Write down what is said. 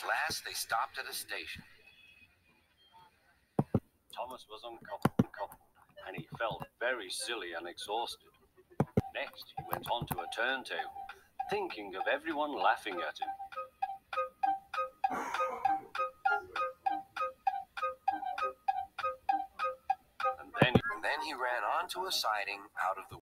last, they stopped at a station. Thomas was uncoupled, and he felt very silly and exhausted. Next, he went on to a turntable, thinking of everyone laughing at him. And then he ran onto a siding out of the